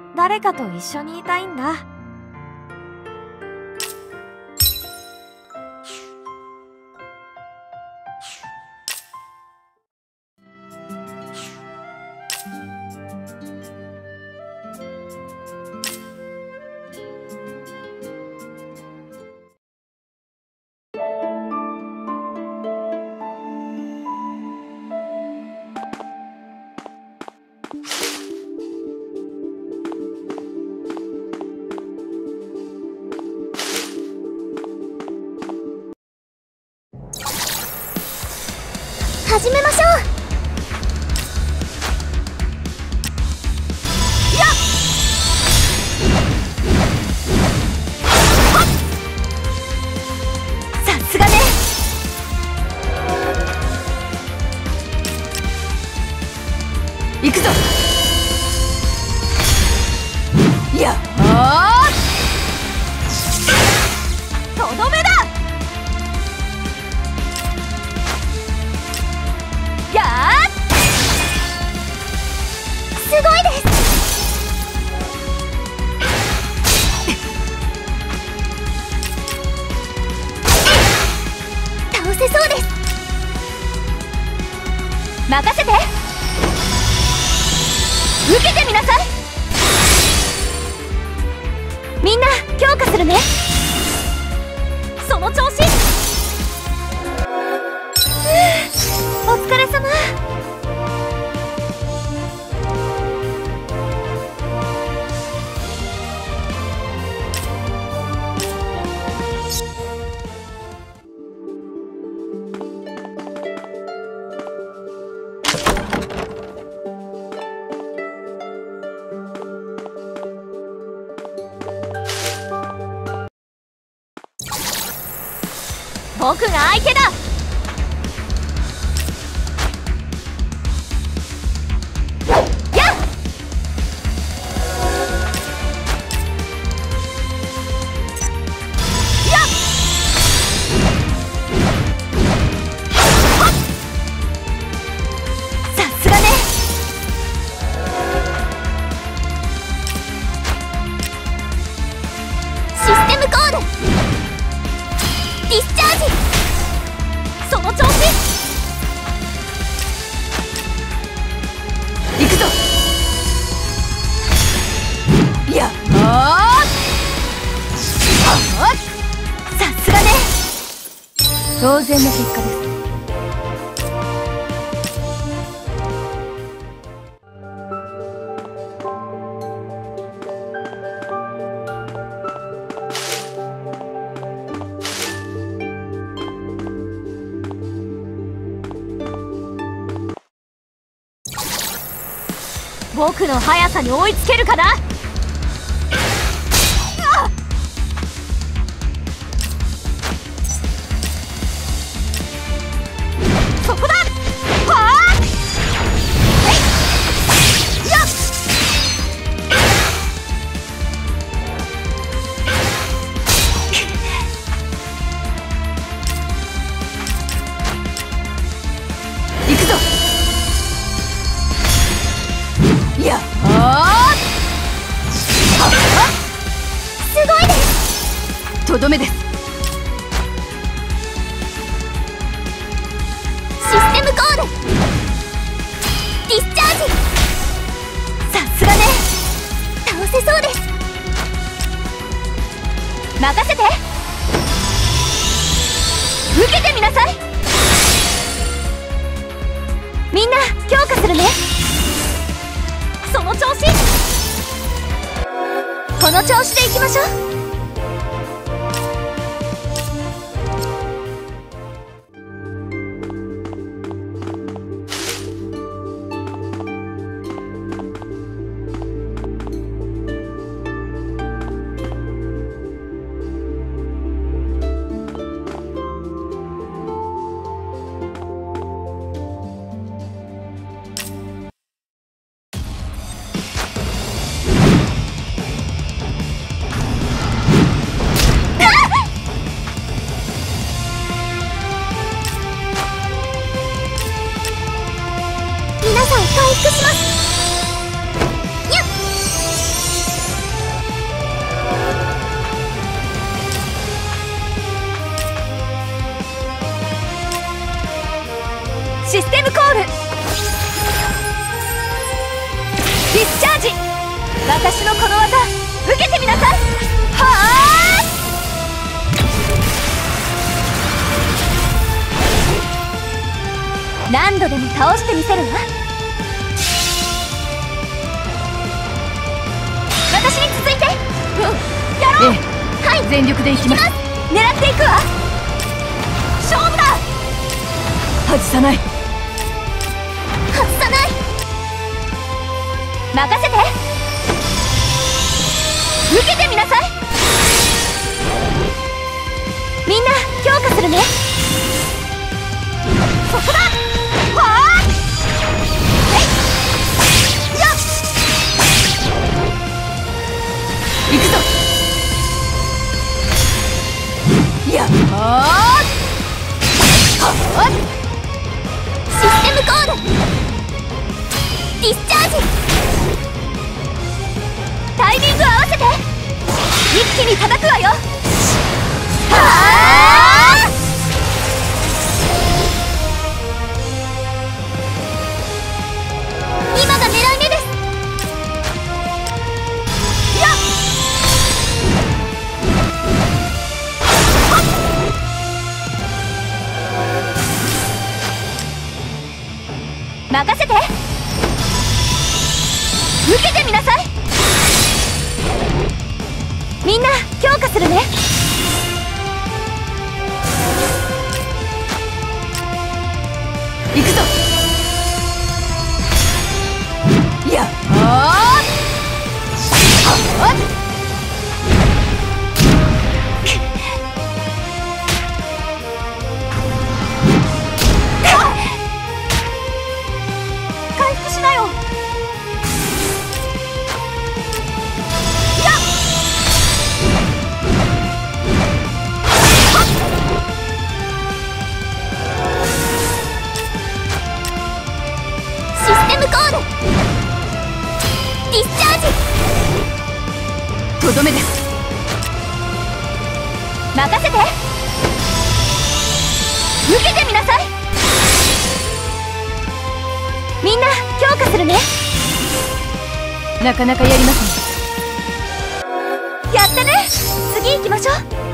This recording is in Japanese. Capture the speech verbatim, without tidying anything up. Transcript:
誰かと一緒にいたいんだ。 始めましょう。やっさすがね。行くぞ。やっとどめだ。やーすごいです。倒せそうです。任せて。受けてみなさい。みんな強化するね。その調子。お疲れ様。僕が相手だ。ディスチャージ。その調子。行くぞ。やっさすがね。当然の結果です。僕の速さに追いつけるかな。そこだ。はあ。やっ。行くぞ。やっすごいです。とどめです。システムコール。ディスチャージ。さすがね。倒せそうです。任せて。受けてみなさい。みんな強化するね。その調子。この調子でいきましょう。 ール。ディスチャージ。私のこの技受けてみなさい。はあ、何度でも倒してみせるわ。私に続いて。うん、やろう。ええ、はい、全力でいきます。狙っていくわ。勝負だ。外さない、外さない。任せて。受けてみなさい。みんな強化するね。そこだ。はあ、えい、よっ、行くぞ。やっはあ、はっ、システムコール。ディスチャージ。タイミング合わせて。一気に叩くわよ。はあ、今が狙い目です。やっ、任せて。受けてみなさい。みんな強化するね。行くぞ。やっはあ、はっ、回復しなよ。システムコール。ディスチャージ。とどめです。任せて。受けてみなさい。みんな強化するね。なかなかやりますね。やったね。次行きましょう。